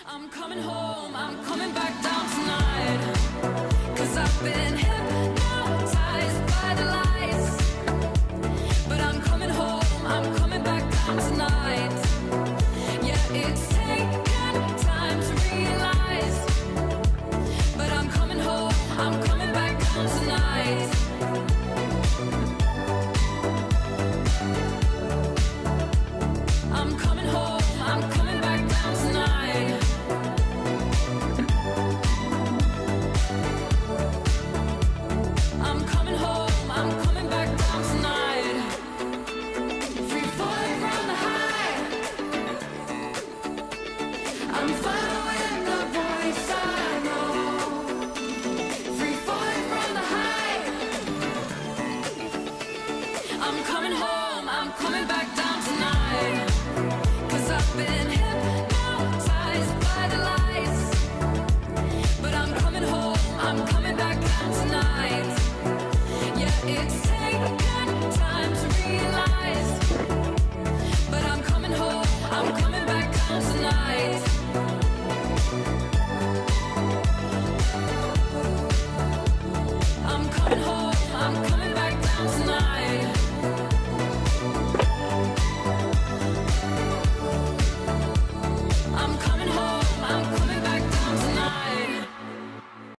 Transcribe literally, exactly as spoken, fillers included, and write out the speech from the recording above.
I'm coming home, I'm coming back down tonight, 'cause I've been hypnotized by the lights. But I'm coming home, I'm coming back down tonight. Yeah, it's taken time to realize, but I'm coming home, I'm coming back down tonight. I'm coming home, I'm coming back down tonight. I'm coming home, I'm coming back down tonight. Free falling from the high, I'm following the voice I know. Free falling from the high, I'm coming home, I'm coming back down tonight, 'cause I've been hypnotized by the lights. But I'm coming home, I'm coming back down tonight. Yeah, it's